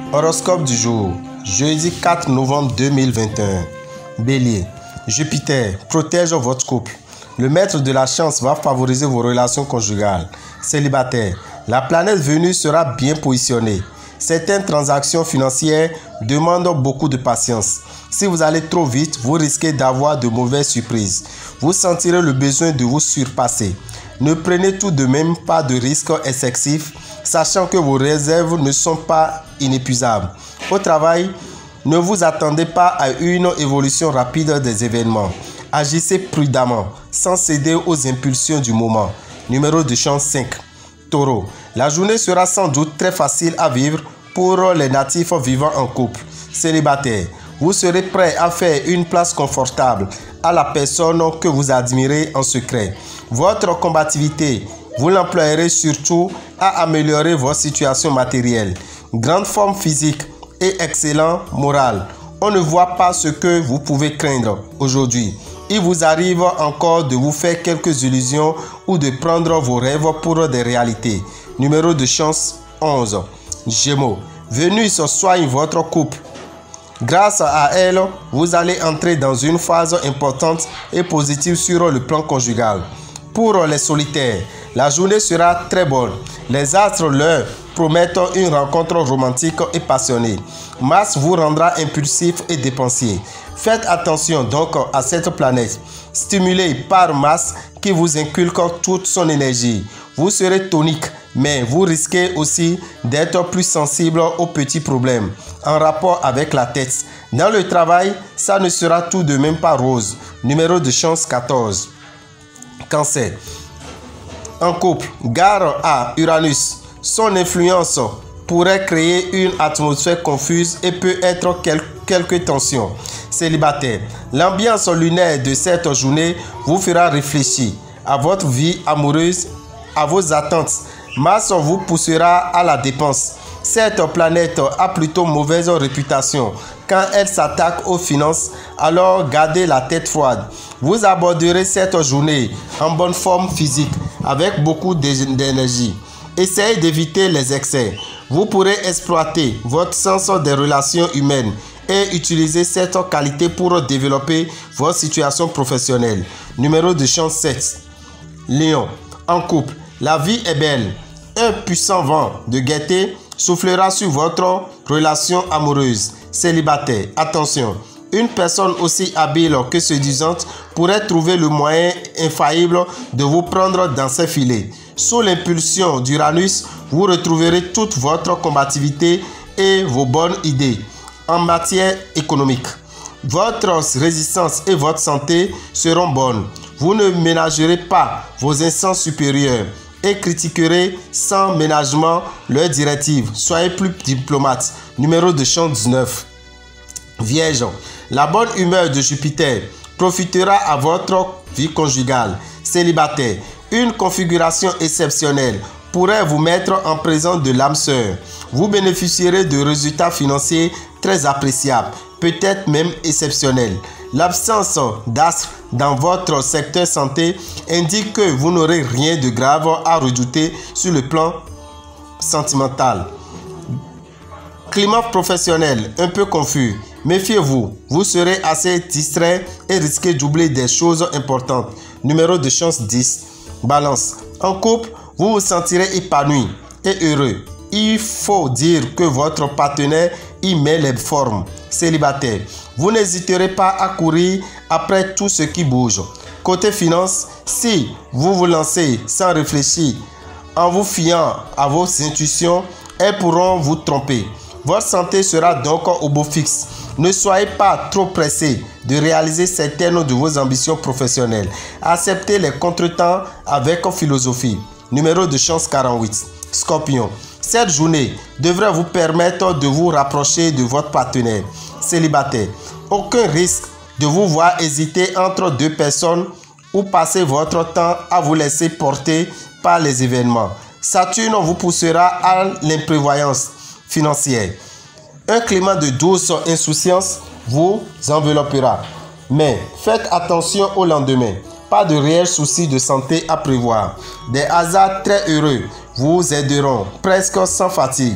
Horoscope du jour, jeudi 4 novembre 2021. Bélier, Jupiter protège votre couple. Le maître de la chance va favoriser vos relations conjugales. Célibataire, la planète Vénus sera bien positionnée. Certaines transactions financières demandent beaucoup de patience. Si vous allez trop vite, vous risquez d'avoir de mauvaises surprises. Vous sentirez le besoin de vous surpasser. Ne prenez tout de même pas de risques excessifs, sachant que vos réserves ne sont pas inépuisables. Au travail, ne vous attendez pas à une évolution rapide des événements. Agissez prudemment, sans céder aux impulsions du moment. Numéro de chance 5. Taureau, la journée sera sans doute très facile à vivre pour les natifs vivant en couple. Célibataire, vous serez prêt à faire une place confortable à la personne que vous admirez en secret. Votre combativité, vous l'employerez surtout à améliorer votre situation matérielle. Grande forme physique et excellent moral. On ne voit pas ce que vous pouvez craindre aujourd'hui. Il vous arrive encore de vous faire quelques illusions ou de prendre vos rêves pour des réalités. Numéro de chance 11. Gémeaux, Vénus soigne votre couple. Grâce à elle, vous allez entrer dans une phase importante et positive sur le plan conjugal. Pour les solitaires, la journée sera très bonne. Les astres leur promettent une rencontre romantique et passionnée. Mars vous rendra impulsif et dépensier. Faites attention donc à cette planète, stimulée par Mars qui vous inculque toute son énergie. Vous serez tonique, mais vous risquez aussi d'être plus sensible aux petits problèmes en rapport avec la tête. Dans le travail, ça ne sera tout de même pas rose. Numéro de chance 14. Cancer. En couple, gare à Uranus. Son influence pourrait créer une atmosphère confuse et peut être quelques tensions. Célibataire, l'ambiance lunaire de cette journée vous fera réfléchir à votre vie amoureuse, à vos attentes. Mars vous poussera à la dépense. Cette planète a plutôt mauvaise réputation quand elle s'attaque aux finances, alors gardez la tête froide. Vous aborderez cette journée en bonne forme physique avec beaucoup d'énergie. Essayez d'éviter les excès. Vous pourrez exploiter votre sens des relations humaines et utiliser cette qualité pour développer votre situation professionnelle. Numéro de chance 7. Lion, en couple, la vie est belle. Un puissant vent de gaieté soufflera sur votre relation amoureuse. Célibataire, attention, une personne aussi habile que séduisante pourrait trouver le moyen infaillible de vous prendre dans ses filets. Sous l'impulsion d'Uranus, vous retrouverez toute votre combativité et vos bonnes idées. En matière économique, votre résistance et votre santé seront bonnes. Vous ne ménagerez pas vos instances supérieures et critiquerez sans ménagement leurs directives. Soyez plus diplomate. Numéro de chance 19. Vierge, la bonne humeur de Jupiter profitera à votre vie conjugale. Célibataire, une configuration exceptionnelle pourrait vous mettre en présence de l'âme sœur. Vous bénéficierez de résultats financiers très appréciables, peut-être même exceptionnels. L'absence d'astres dans votre secteur santé indique que vous n'aurez rien de grave à redouter sur le plan sentimental. Climat professionnel un peu confus. Méfiez-vous, vous serez assez distrait et risquez d'oublier des choses importantes. Numéro de chance 10. Balance. En couple, vous vous sentirez épanoui et heureux. Il faut dire que votre partenaire y met les formes. Célibataire, vous n'hésiterez pas à courir après tout ce qui bouge. Côté finance, si vous vous lancez sans réfléchir, en vous fiant à vos intuitions, elles pourront vous tromper. Votre santé sera donc au beau fixe. Ne soyez pas trop pressé de réaliser certaines de vos ambitions professionnelles. Acceptez les contretemps avec philosophie. Numéro de chance 48. Scorpion. Cette journée devrait vous permettre de vous rapprocher de votre partenaire. Célibataire. Aucun risque de vous voir hésiter entre deux personnes ou passer votre temps à vous laisser porter par les événements. Saturne vous poussera à l'imprévoyance financière. Un climat de douce insouciance vous enveloppera. Mais faites attention au lendemain. Pas de réels soucis de santé à prévoir. Des hasards très heureux vous aideront presque sans fatigue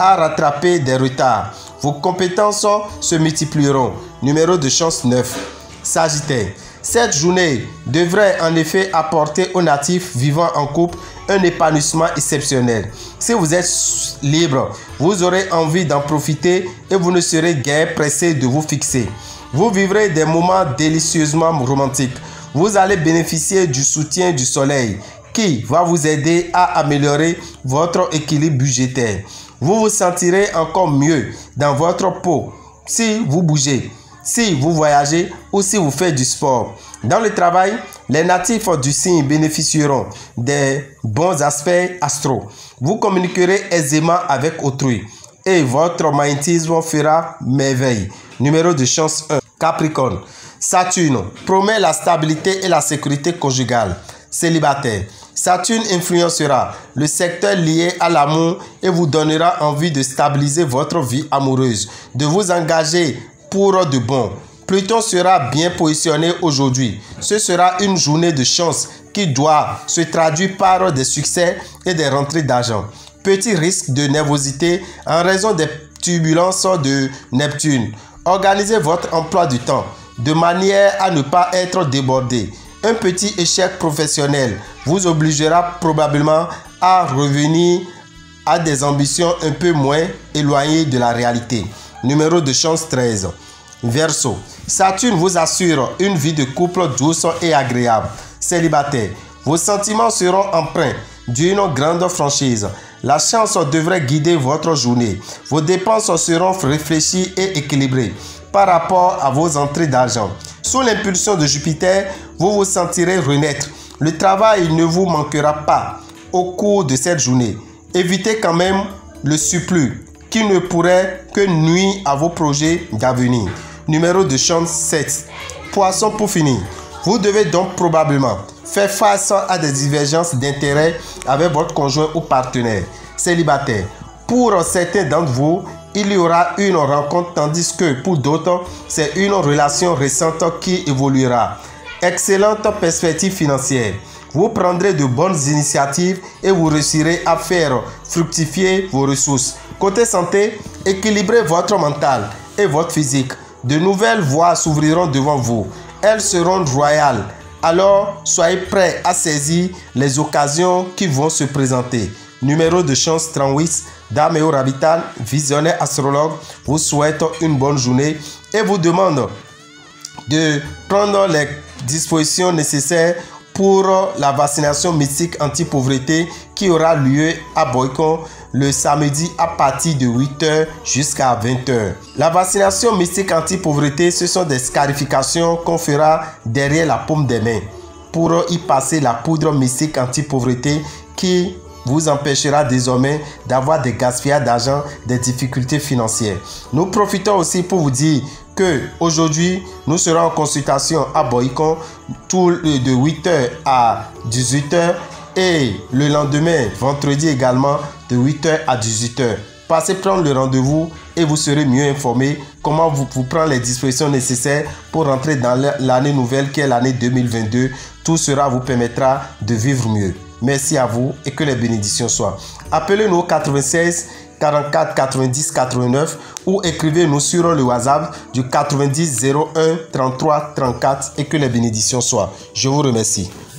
à rattraper des retards. Vos compétences se multiplieront. Numéro de chance 9. Sagittaire. Cette journée devrait en effet apporter aux natifs vivant en couple un épanouissement exceptionnel. Si vous êtes libre, vous aurez envie d'en profiter et vous ne serez guère pressé de vous fixer. Vous vivrez des moments délicieusement romantiques. Vous allez bénéficier du soutien du soleil qui va vous aider à améliorer votre équilibre budgétaire. Vous vous sentirez encore mieux dans votre peau si vous bougez, si vous voyagez ou si vous faites du sport. Dans le travail, les natifs du signe bénéficieront des bons aspects astraux. Vous communiquerez aisément avec autrui et votre magnétisme fera merveille. Numéro de chance 1. Capricorne. Saturne promet la stabilité et la sécurité conjugale. Célibataire. Saturne influencera le secteur lié à l'amour et vous donnera envie de stabiliser votre vie amoureuse, de vous engager pour de bon. Pluton sera bien positionné aujourd'hui. Ce sera une journée de chance qui doit se traduire par des succès et des rentrées d'argent. Petit risque de nervosité en raison des turbulences de Neptune. Organisez votre emploi du temps de manière à ne pas être débordé. Un petit échec professionnel vous obligera probablement à revenir à des ambitions un peu moins éloignées de la réalité. Numéro de chance 13. Verseau. Saturne vous assure une vie de couple douce et agréable. Célibataire. Vos sentiments seront empreints d'une grande franchise. La chance devrait guider votre journée. Vos dépenses seront réfléchies et équilibrées par rapport à vos entrées d'argent. Sous l'impulsion de Jupiter, vous vous sentirez renaître. Le travail ne vous manquera pas au cours de cette journée. Évitez quand même le surplus qui ne pourrait que nuire à vos projets d'avenir. Numéro de chance 7. Poisson pour finir. Vous devez donc probablement faire face à des divergences d'intérêts avec votre conjoint ou partenaire. Célibataire. Pour certains d'entre vous, il y aura une rencontre tandis que pour d'autres, c'est une relation récente qui évoluera. Excellente perspective financière. Vous prendrez de bonnes initiatives et vous réussirez à faire fructifier vos ressources. Côté santé, équilibrez votre mental et votre physique. De nouvelles voies s'ouvriront devant vous. Elles seront royales. Alors, soyez prêts à saisir les occasions qui vont se présenter. Numéro de chance 38, Dameo Rabital, visionnaire astrologue, vous souhaite une bonne journée et vous demande de prendre les dispositions nécessaires pour la vaccination mystique anti-pauvreté qui aura lieu à Boycon le samedi à partir de 8h jusqu'à 20h. La vaccination mystique anti-pauvreté, ce sont des scarifications qu'on fera derrière la paume des mains pour y passer la poudre mystique anti-pauvreté qui vous empêchera désormais d'avoir des gaspillages d'argent, des difficultés financières. Nous profitons aussi pour vous dire que aujourd'hui nous serons en consultation à Boycon de 8h à 18h et le lendemain, vendredi également, de 8h à 18h. Passez prendre le rendez-vous et vous serez mieux informé comment vous prendre les dispositions nécessaires pour rentrer dans l'année nouvelle qui est l'année 2022. Tout cela vous permettra de vivre mieux. Merci à vous et que les bénédictions soient. Appelez-nous au 96 44 90 89 ou écrivez-nous sur le WhatsApp du 90 01 33 34 et que les bénédictions soient. Je vous remercie.